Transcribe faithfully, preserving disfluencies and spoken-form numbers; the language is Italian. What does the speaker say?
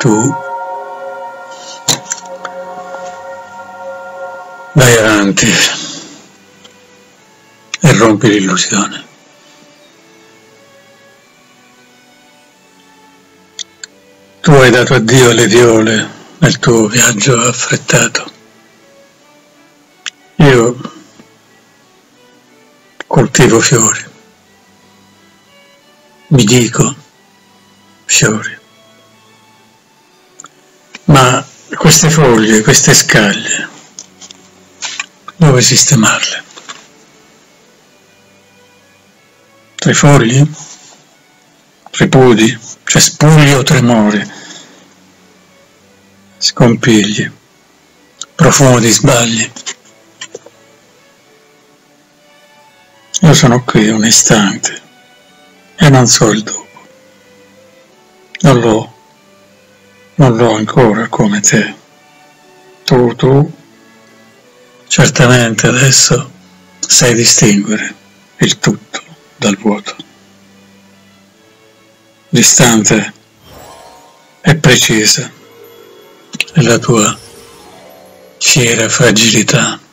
tu vai avanti e rompi l'illusione. Tu hai dato addio alle viole nel tuo viaggio affrettato. Io coltivo fiori, mi dico fiori, ma queste foglie, queste scaglie, dove sistemarle? Tra i fogli? Tripudi, cespugli o tremori, scompigli, profumo di sbagli. Io sono qui un istante e non so il dopo. Non l'ho, non l'ho ancora come te. Tu, tu, certamente adesso sai distinguere il tutto dal vuoto. Distante e precisa è la tua fiera fragilità.